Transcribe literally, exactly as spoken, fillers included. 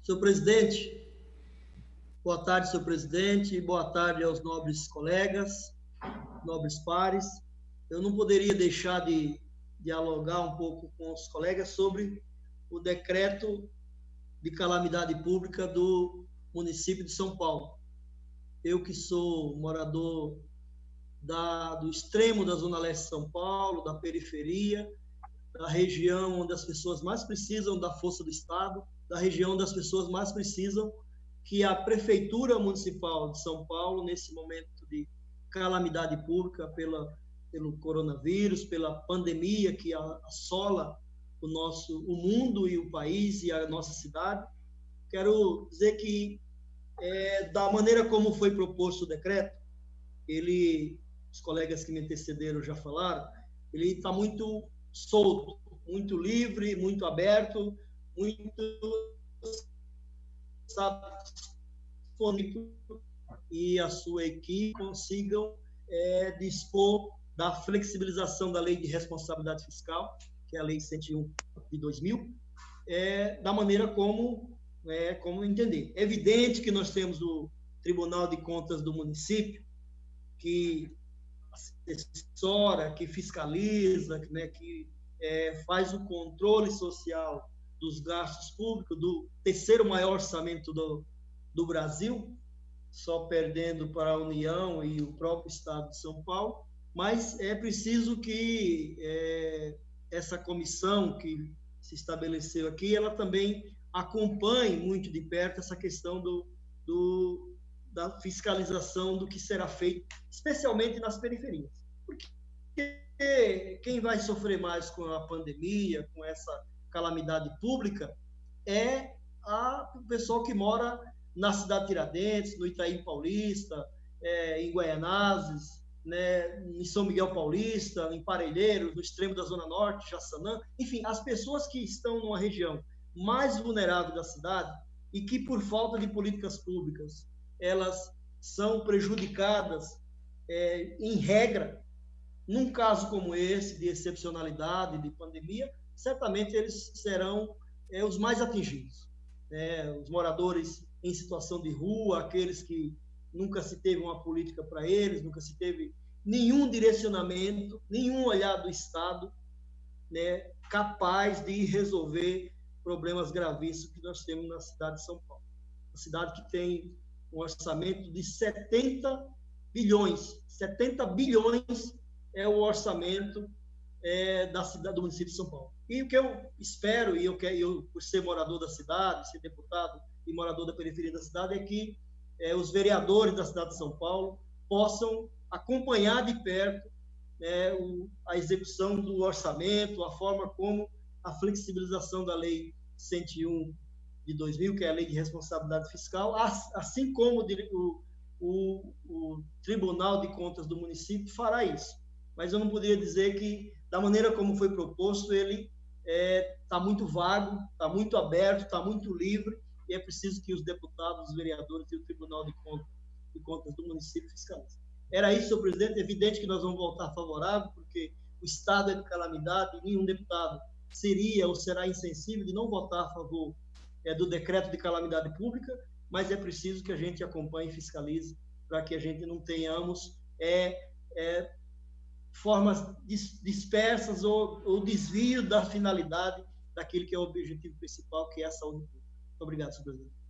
Senhor presidente, boa tarde, senhor presidente, boa tarde aos nobres colegas, nobres pares. Eu não poderia deixar de dialogar um pouco com os colegas sobre o decreto de calamidade pública do município de São Paulo. Eu que sou morador da, do extremo da Zona Leste de São Paulo, da periferia, da região onde as pessoas mais precisam da força do Estado, da região onde as pessoas mais precisam que a Prefeitura Municipal de São Paulo, nesse momento de calamidade pública pela, pelo coronavírus, pela pandemia que assola o nosso, o mundo e o país e a nossa cidade, quero dizer que, é, da maneira como foi proposto o decreto, ele, os colegas que me antecederam já falaram, ele está muito solto, muito livre, muito aberto, muito disponível, e a sua equipe consigam é, dispor da flexibilização da lei de responsabilidade fiscal, que é a lei cento e um de dois mil, é, da maneira como, é, como entender. É evidente que nós temos o Tribunal de Contas do município, que assessora, que fiscaliza, né, que é, faz o controle social dos gastos públicos, do terceiro maior orçamento do, do Brasil, só perdendo para a União e o próprio Estado de São Paulo, mas é preciso que é, essa comissão que se estabeleceu aqui, ela também acompanhe muito de perto essa questão do, do, da fiscalização do que será feito, especialmente nas periferias. Porque quem vai sofrer mais com a pandemia, com essa calamidade pública, é a, o pessoal que mora na cidade de Tiradentes, no Itaim Paulista, é, em Guaianazes, né, em São Miguel Paulista, em Parelheiros, no extremo da Zona Norte, Jaçanã, enfim, as pessoas que estão numa região mais vulnerável da cidade e que, por falta de políticas públicas, elas são prejudicadas, é, em regra. Num caso como esse, de excepcionalidade, de pandemia, certamente eles serão é, os mais atingidos. É, os moradores em situação de rua, aqueles que nunca se teve uma política para eles, nunca se teve nenhum direcionamento, nenhum olhar do Estado, né, capaz de resolver problemas gravíssimos que nós temos na cidade de São Paulo. Uma cidade que tem um orçamento de setenta bilhões. setenta bilhões é o orçamento é, da cidade, do município de São Paulo. E o que eu espero, e eu, quero, eu por ser morador da cidade, ser deputado e morador da periferia da cidade, é que é, os vereadores da cidade de São Paulo possam acompanhar de perto, né, o, a execução do orçamento, a forma como a flexibilização da lei cento e um de dois mil, que é a lei de responsabilidade fiscal, assim como o, o, o Tribunal de Contas do município fará isso. Mas eu não poderia dizer que, da maneira como foi proposto, ele está é, muito vago, está muito aberto, está muito livre, e é preciso que os deputados, os vereadores e o Tribunal de Contas, de Contas do município fiscalizem. Era isso, senhor presidente. É evidente que nós vamos votar favorável, porque o Estado é de calamidade, e nenhum deputado seria ou será insensível de não votar a favor é, do decreto de calamidade pública, mas é preciso que a gente acompanhe e fiscalize para que a gente não tenhamos é, é, formas dispersas ou, ou desvio da finalidade daquilo que é o objetivo principal, que é a saúde pública. Muito obrigado, senhor presidente.